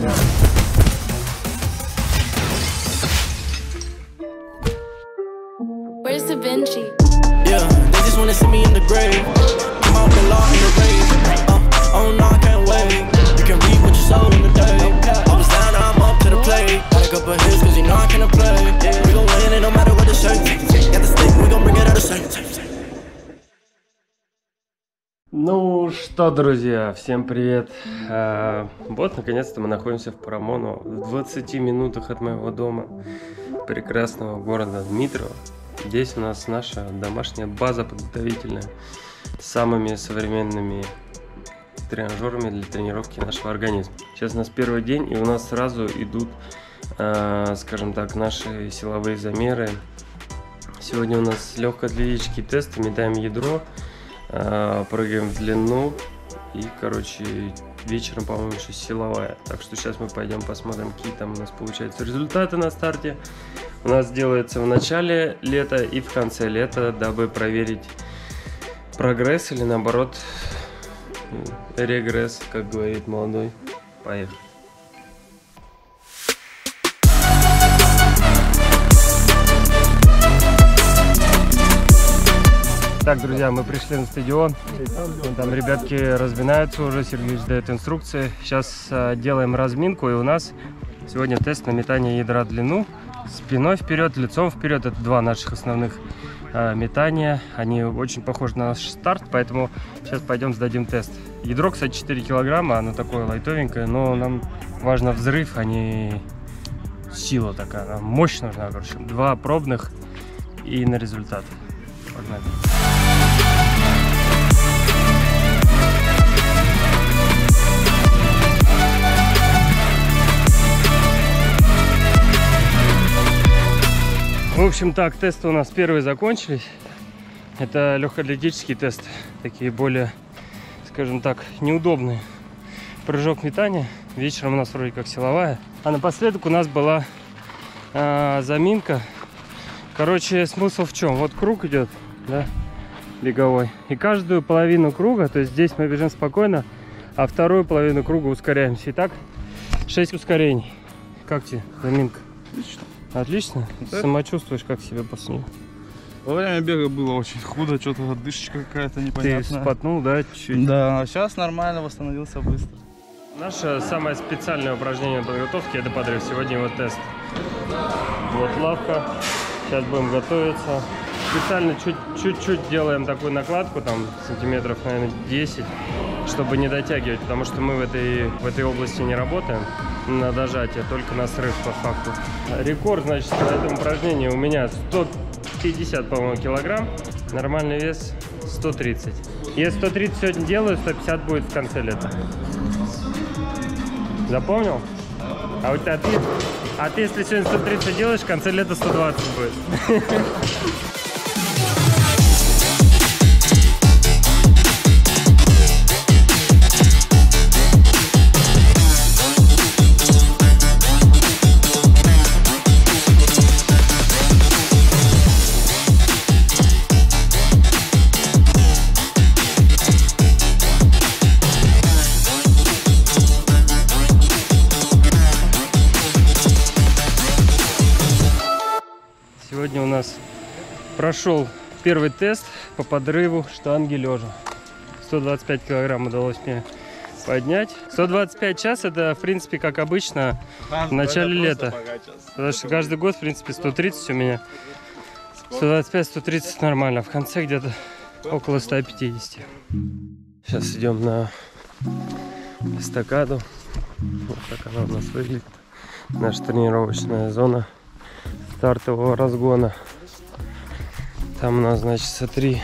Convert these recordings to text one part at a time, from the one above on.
Where's Da Vinci? Yeah, they just wanna see me in the grave. I'm out the law in the rave. Oh no, I can't wait. You can read what you sow in the day. I was down, now I'm up to the plate. Gotta go for his, cause you know I can't play. We gon' win it no matter what the shirt. Got the stick, we gon' bring it out of sight. Ну что, друзья, всем привет. Вот, наконец-то мы находимся в Парамону, в 20 минутах от моего дома, прекрасного города Дмитрово. Здесь у нас наша домашняя база подготовительная с самыми современными тренажерами для тренировки нашего организма. Сейчас у нас первый день, и у нас сразу идут, скажем так, наши силовые замеры. Сегодня у нас легкоатлетические тесты, метаем ядро, прыгаем в длину и, короче, вечером, по-моему, еще силовая. Так что сейчас мы пойдем посмотрим, какие там у нас получаются результаты на старте. У нас делается в начале лета и в конце лета, дабы проверить прогресс или, наоборот, регресс, как говорит молодой. Поехали. Так, друзья, мы пришли на стадион. Там ребятки разминаются уже, Сергей дает инструкции. Сейчас делаем разминку, и у нас сегодня тест на метание ядра в длину. Спиной вперед, лицом вперед. Это два наших основных метания. Они очень похожи на наш старт, поэтому сейчас пойдем сдадим тест. Ядро, кстати, 4 килограмма, оно такое лайтовенькое, но нам важно взрыв, а не сила такая. Нам мощь нужна, короче. Два пробных и на результат. Погнали. В общем, так, тесты у нас первые закончились. Это легкоатлетический тест, такие более, скажем так, неудобные. Прыжок метания, вечером у нас вроде как силовая. А напоследок у нас была заминка. Короче, смысл в чем? Вот круг идет, да, беговой. И каждую половину круга, то есть здесь мы бежим спокойно, а вторую половину круга ускоряемся. Итак, 6 ускорений. Как тебе заминка? Отлично. Отлично? Да. Самочувствуешь, как себя после нее? Во время бега было очень худо, что-то отдышка какая-то непонятная. Ты спотнул, да, чуть-чуть? Да, а сейчас нормально, восстановился быстро. Наше самое специальное упражнение подготовки — это подрыв. Сегодня его тест. Вот лавка. Сейчас будем готовиться. Специально чуть-чуть делаем такую накладку, там сантиметров, наверное, 10, чтобы не дотягивать, потому что мы в этой области не работаем на дожатие, только на срыв по факту. Рекорд, значит, на этом упражнении у меня 150, по-моему, килограмм. Нормальный вес 130. Если 130 сегодня делаю, 150 будет в конце лета. Запомнил? А у тебя ты если сегодня 130 делаешь, в конце лета 120 будет. Сегодня у нас прошел первый тест по подрыву штанги лежа. 125 килограмм удалось мне поднять. 125 час — это, в принципе, как обычно в начале лета. Потому что каждый год, в принципе, 130 у меня. 125-130 нормально. В конце где-то около 150. Сейчас идем на эстакаду. Вот так она у нас выглядит. Наша тренировочная зона стартового разгона. Там у нас, значит, 3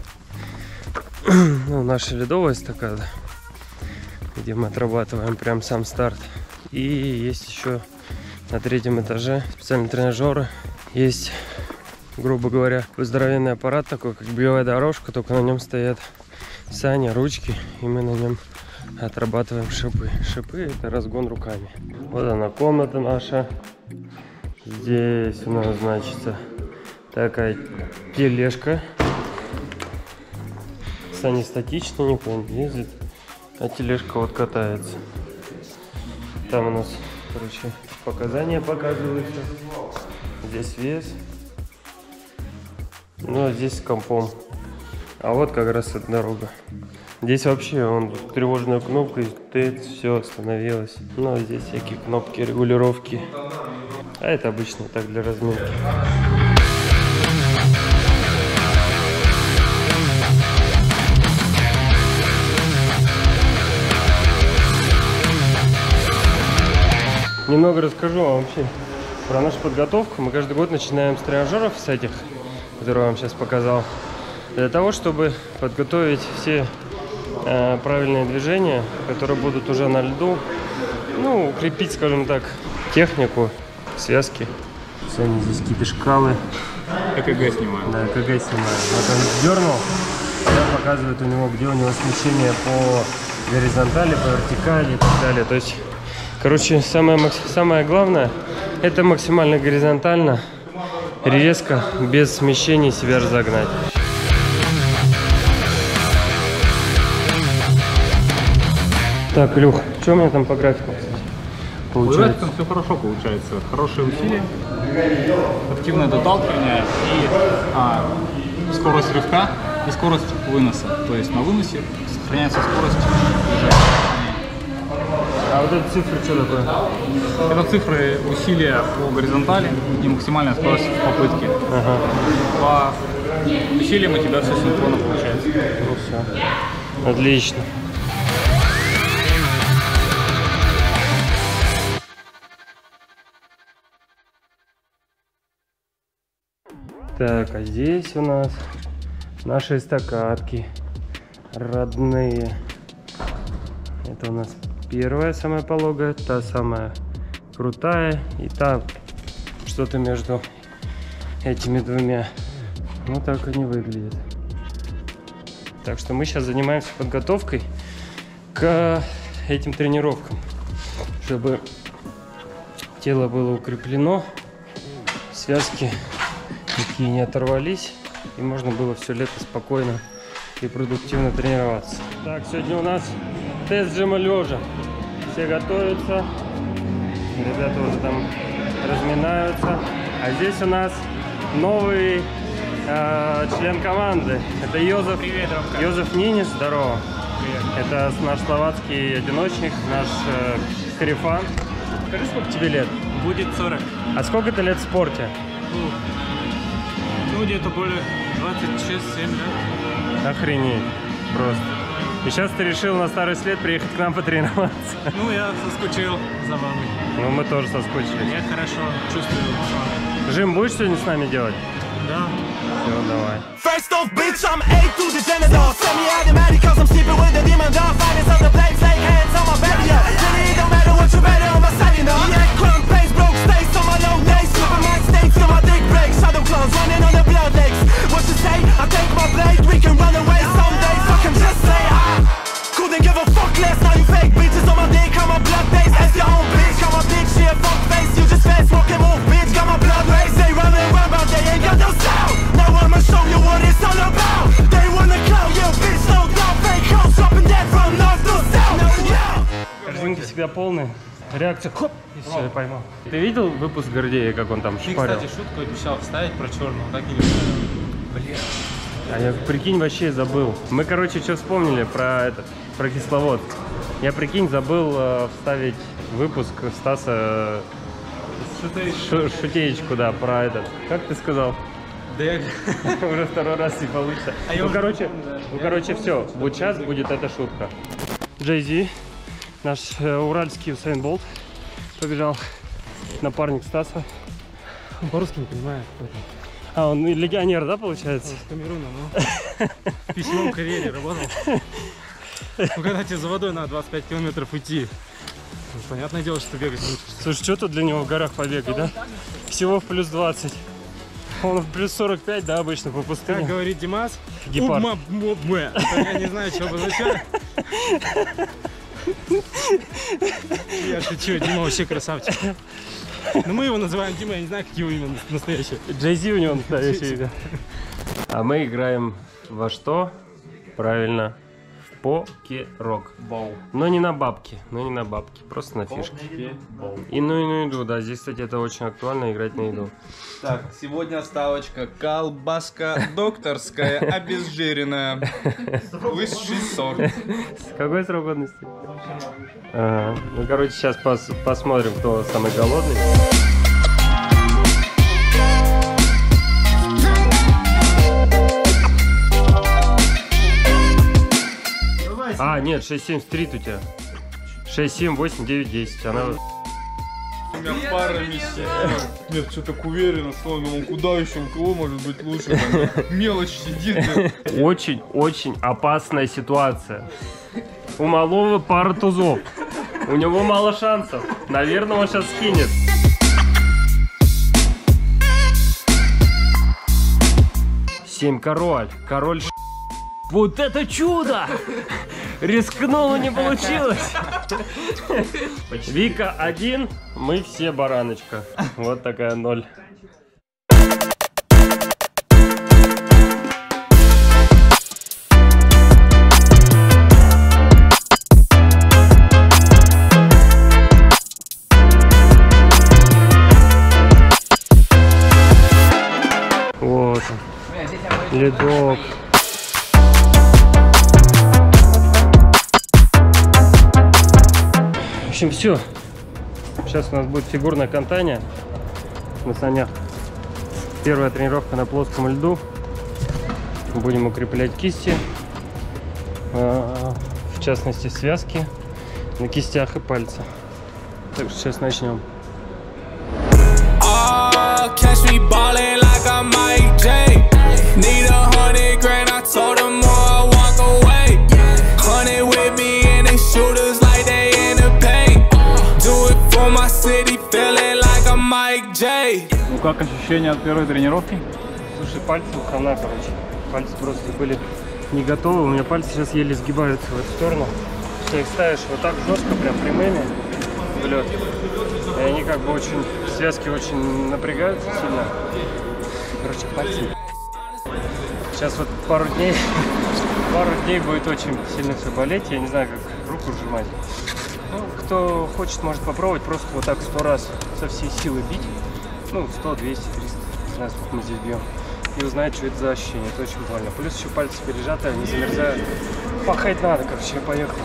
наша ледовая эстакада, где мы отрабатываем прям сам старт. И есть еще на 3-м этаже специальные тренажеры. Есть, грубо говоря, здоровенный аппарат такой, как беговая дорожка, только на нем стоят сани, ручки, и мы на нем отрабатываем шипы. Шипы — это разгон руками. Вот она, комната наша. Здесь у нас, значит, такая тележка. Сани статичные, никуда не ездит, а тележка вот катается. Там у нас, короче, показания показываются. Здесь вес. Ну, а здесь с компом. А вот как раз эта дорога. Здесь вообще он тревожная кнопка, и все остановилось. Ну, а здесь всякие кнопки регулировки. А это обычно так для разминки. Немного расскажу вам вообще про нашу подготовку. Мы каждый год начинаем с тренажеров, с этих, которые я вам сейчас показал, для того, чтобы подготовить все правильные движения, которые будут уже на льду. Ну, укрепить, скажем так, технику, связки. Сегодня здесь какие-то шкалы. ЭКГ снимаю. Да, ЭКГ снимаю. Вот он дернул, она показывает у него, где у него смещение по горизонтали, по вертикали и так далее. То есть, короче, самое главное, это максимально горизонтально, резко, без смещений себя разогнать. Так, Илюх, что у меня там по графику, кстати, получается? Там все хорошо получается. Хорошие усилия, активное доталкивание и скорость рывка и скорость выноса. То есть на выносе сохраняется скорость движения. А вот эти цифры что такое? Это цифры усилия по горизонтали и максимальная скорость в попытке. Ага. По усилиям у тебя все синхронно получается. Ну все. Отлично. Так, а здесь у нас наши эстакадки родные. Это у нас первая самая пологая, та самая крутая и та что-то между этими двумя. Вот так они выглядят. Так что мы сейчас занимаемся подготовкой к этим тренировкам, чтобы тело было укреплено, связки такие не оторвались, и можно было все лето спокойно и продуктивно тренироваться. Так, сегодня у нас тест жима лежа. Все готовятся, ребята уже там разминаются. А здесь у нас новый член команды. Это Йозеф. Привет, Йозеф Нинис, здорово. Привет. Это наш словацкий одиночник, наш корефан. Скажи, сколько тебе лет? Будет 40. А сколько ты лет в спорте? Ну, где-то более 26-7 лет. Охренеть, просто. И сейчас ты решил на старый след приехать к нам потренироваться. Ну, я соскучил за вами. Ну, мы тоже соскучились. Я хорошо чувствую с вами. Жим, будешь сегодня с нами делать? Да. Все, давай. First off, bitch, I'm A to the genital. Semi-automatic, cause I'm sleeping with the demon dog. Finest on the blades, like hands on my back, yeah. Really, it don't matter what you better on my side, you know. Yeah, clone pace, broke stays on my long days. Superman stakes on my dick breaks. Shadow clones running on the blood legs. What you say? I take my blade, we can run away someday. Fuck him, just say couldn't give a fuck less. Now you fake bitches on my dick, I'm a blood base. As your own bitch, got my big shit, fuck face. You just fast walking off, bitch, got my blood race. They run and run, but they ain't got no sound. Now I'ma show you what it's all about. They wanna clown you, bitch, no doubt. Fake hoes dropping dead from north to south. Корзинки всегда полные. Реакция, хоп, и все, я поймал. Ты видел выпуск Гордея, как он там Ты, шпарил? кстати, шутку обещал вставить про черного, так и не вставил. Блин. А я, прикинь, вообще забыл. Мы, короче, что вспомнили про про кисловод. Я, прикинь, забыл вставить выпуск Стаса шутеечку, да, про Как ты сказал? Да я... Уже второй раз не получится. Короче, все. Вот сейчас будет эта шутка. Джей-Зи, наш уральский Усейн Болт, побежал. Напарник Стаса. По-русски не понимаю. А, он легионер, да, получается? С Камеруна, ну. В письмовом карьере работал. Ну, когда тебе за водой надо 25 километров идти, ну, понятное дело, что бегать лучше. Слушай, что тут для него в горах побегать, да? Всего в плюс 20. Он в плюс 45, да, обычно по пустыне. Как говорит Димас, гепард. Я не знаю, что обозначает. Я шучу, Дима вообще красавчик. Но мы его называем Дима, я не знаю, как его имя настоящее. Джей-Зи у него настоящее имя. А мы играем во что? Правильно, в Покерок. Бау. Но не на бабки, просто на фишки. И ну и на еду, да. Здесь, кстати, это очень актуально, играть на еду. Так, сегодня ставочка колбаска докторская, обезжиренная. Высший сорт. Какой срок годности? Ага. Ну, короче, сейчас посмотрим, кто самый голодный. А, нет, 6-7 стрит у тебя. 6-7, 8, 9, 10. Она... У меня пара миссий. Нет, что так уверенно, что он куда еще, у кого может быть лучше? Там, мелочь сидит. Очень опасная ситуация. У малого пара тузов. У него мало шансов. Наверное, он сейчас скинет. Семь король. Король. Вот это чудо! Рискнула, не получилось. Вика 1, мы все бараночка. Вот такая 0. Вот он. Ледок. В общем, все. Сейчас у нас будет фигурное катание на санях. Первая тренировка на плоском льду. Будем укреплять кисти, в частности связки на кистях и пальцы. Так что сейчас начнем. Ну как ощущения от первой тренировки? Слушай, пальцы хана, короче. Пальцы просто были не готовы. У меня пальцы сейчас еле сгибаются в эту сторону. Ты их ставишь вот так жестко, прям прямыми в лед. И они как бы очень, связки очень напрягаются сильно. Короче, пальцы. Сейчас вот пару дней будет очень сильно все болеть. Я не знаю, как руку сжимать. Ну, кто хочет, может попробовать просто вот так 100 раз со всей силы бить. Ну, 100, 200, 300, не знаю, сколько мы здесь бьем. И узнать, что это за ощущение. Это очень больно. Плюс еще пальцы пережаты, они замерзают. Пахать надо, короче, я поехал.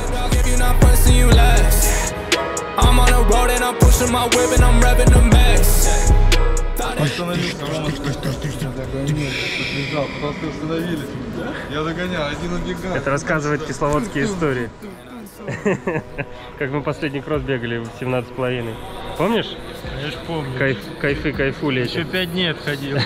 Остановился, просто остановились. Я догонял, один убегал. Это рассказывает кисловодские истории. Как мы последний кросс бегали в 17,5. Помнишь? Конечно, помню. Кайфули. Еще 5 дней отходил.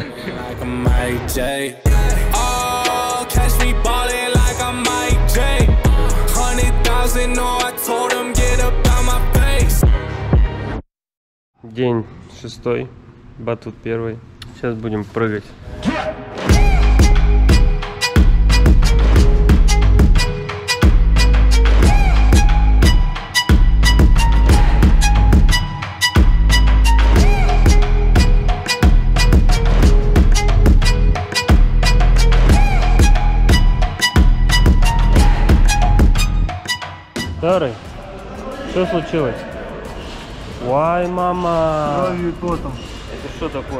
День 6, батут 1. Сейчас будем прыгать. Старый, что случилось? Ой, мама! Кровью и потом. Это что такое?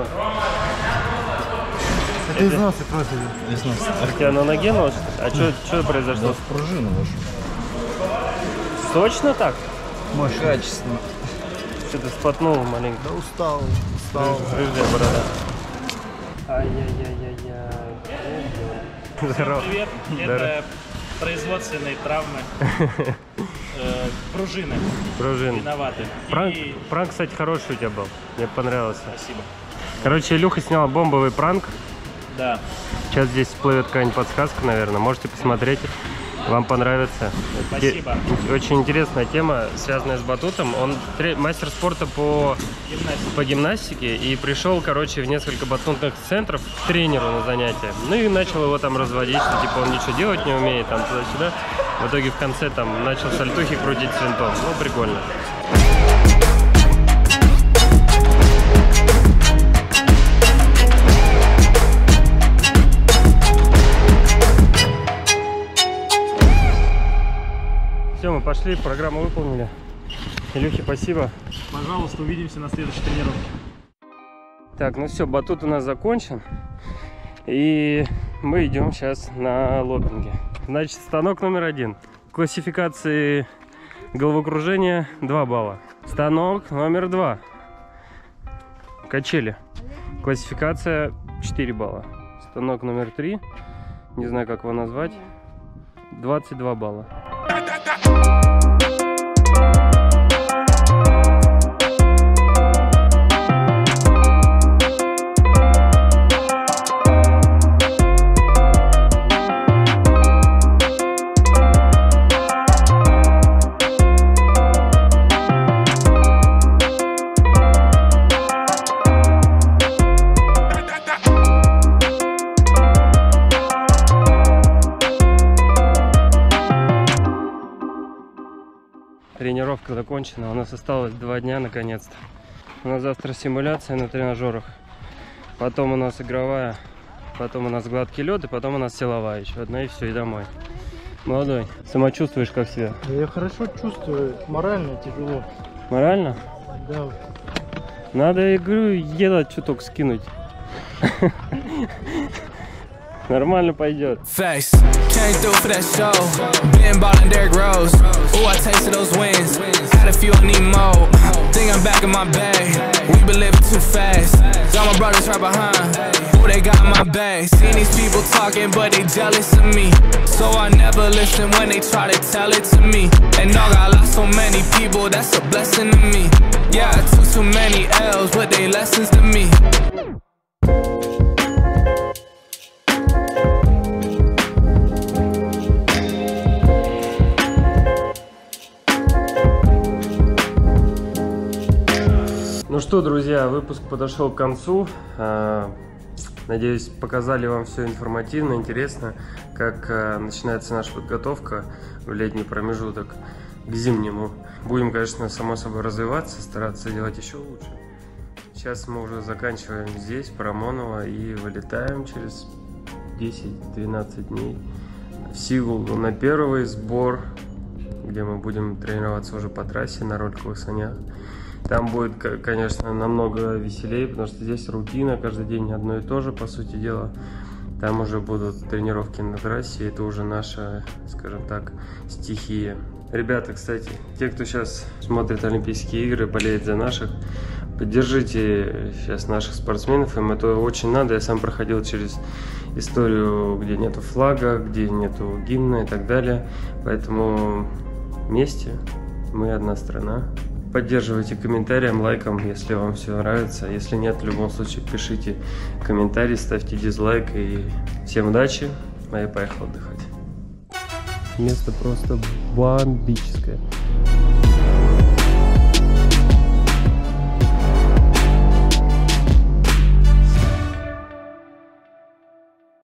Это из носа кровь идет. Из носа. А у тебя на ноге нос? А что произошло? Да, пружина ваша. Точно так? Мощно. Качественно. Что-то спотнул маленько. Да устал. Рыжая борода. Ай-яй-яй-яй-яй. Здорово. Привет, это производственные травмы. Пружины. Виноваты. Пранк, кстати, хороший у тебя был. Мне понравился. Спасибо. Короче, Илюха снял бомбовый пранк. Да. Сейчас здесь всплывет какая-нибудь подсказка, наверное. Можете посмотреть. Вам понравится. Спасибо. Очень интересная тема, связанная с батутом. Он мастер спорта по гимнастике и пришел, короче, в несколько батутных центров к тренеру на занятия. Ну и начал его там разводить, что типа он ничего делать не умеет, там туда-сюда. В итоге в конце там начал сальтухи крутить с винтом. Ну, прикольно. пошли, программу выполнили. Илюхе, спасибо. Пожалуйста, увидимся на следующей тренировке. Так, ну все, батут у нас закончен. И мы идем сейчас на лопинге. Значит, станок номер 1. В классификации головокружения 2 балла. Станок номер 2. Качели. Классификация 4 балла. Станок номер 3. Не знаю, как его назвать. 22 балла. Тренировка закончена, у нас осталось 2 дня наконец-то. У нас завтра симуляция на тренажерах, потом у нас игровая, потом у нас гладкий лед, и потом у нас силовая еще одна, и все, и домой. Молодой, самочувствуешь как себя? Я хорошо чувствую, морально тяжело. Морально? Да. Надо, я говорю, еда чуток скинуть. Нормально пойдет. Face came through for that show. Been ballin' Derrick Rose. Ooh, I tasted those wins. Had a few I need more. Think I'm back in my bag. We been living too fast. Got my brothers right behind. Ooh, they got my back. Seen these people talking, but they jealous of me. So I never listen when they try to tell it to me. And dog, I lost so many people. That's a blessing to me. Yeah, I took too many L's, but they lessons to me. Ну что, друзья, выпуск подошел к концу. Надеюсь, показали вам все информативно, интересно, как начинается наша подготовка в летний промежуток к зимнему. Будем, конечно, само собой развиваться, стараться делать еще лучше. Сейчас мы уже заканчиваем здесь, Парамоново, и вылетаем через 10-12 дней в Сигулду на первый сбор, где мы будем тренироваться уже по трассе на роликовых санях. Там будет, конечно, намного веселее, потому что здесь рутина, каждый день одно и то же, по сути дела. Там уже будут тренировки на трассе, это уже наша, скажем так, стихия. Ребята, кстати, те, кто сейчас смотрит Олимпийские игры, болеет за наших, поддержите сейчас наших спортсменов, им это очень надо. Я сам проходил через историю, где нету флага, где нету гимна и так далее. Поэтому вместе мы одна страна. Поддерживайте комментарием, лайком, если вам все нравится. Если нет, в любом случае пишите комментарий, ставьте дизлайк. И всем удачи, а я поехал отдыхать. Место просто бомбическое.